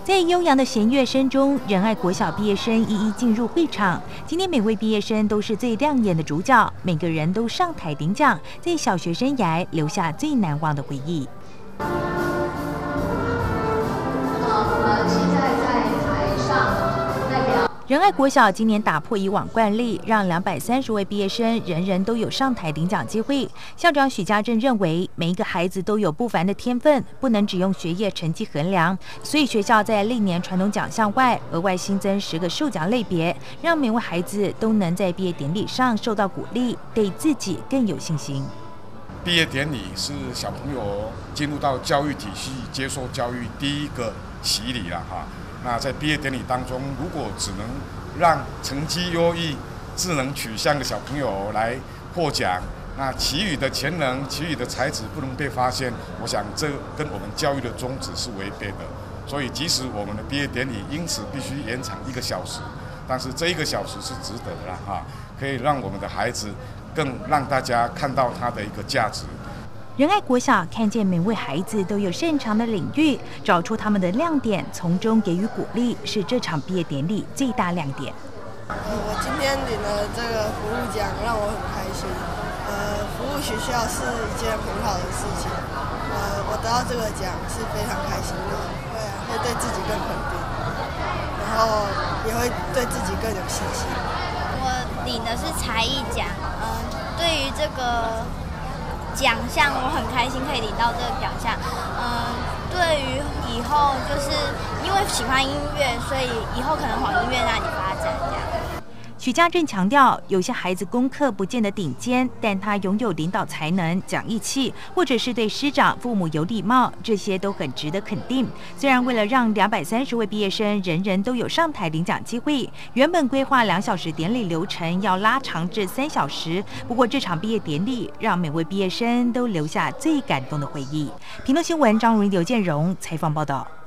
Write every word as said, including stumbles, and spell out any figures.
在悠扬的弦乐声中，仁爱国小毕业生一一进入会场。今天每位毕业生都是最亮眼的主角，每个人都上台领奖，在小学生涯留下最难忘的回忆。 好，我们现在在台上代表。 仁爱国小今年打破以往惯例，让两百三十位毕业生人人都有上台领奖机会。校长许家正认为，每一个孩子都有不凡的天分，不能只用学业成绩衡量，所以学校在历年传统奖项外，额外新增十个受奖类别，让每位孩子都能在毕业典礼上受到鼓励，对自己更有信心。 毕业典礼是小朋友进入到教育体系、接受教育第一个洗礼了哈。那在毕业典礼当中，如果只能让成绩优异、智能取向的小朋友来获奖，那其余的潜能、其余的才智不能被发现，我想这跟我们教育的宗旨是违背的。所以，即使我们的毕业典礼因此必须延长一个小时，但是这一个小时是值得的啦哈，可以让我们的孩子更让大家看到他的一个价值。 仁爱国小看见每位孩子都有擅长的领域，找出他们的亮点，从中给予鼓励，是这场毕业典礼最大亮点。 我今天领了这个服务奖，让我很开心。呃，服务学校是一件很好的事情。呃，我得到这个奖是非常开心的，会啊，会对自己更肯定，然后也会对自己更有信心。 我领的是才艺奖，嗯、呃，对于这个奖项我很开心可以领到这个奖项，嗯，对于以后就是因为喜欢音乐，所以以后可能往音乐那里发展这样。 许家正强调，有些孩子功课不见得顶尖，但他拥有领导才能、讲义气，或者是对师长、父母有礼貌，这些都很值得肯定。虽然为了让两百三十位毕业生人人都有上台领奖机会，原本规划两小时典礼流程要拉长至三小时，不过这场毕业典礼让每位毕业生都留下最感动的回忆。屏东新闻张如刘建荣采访报道。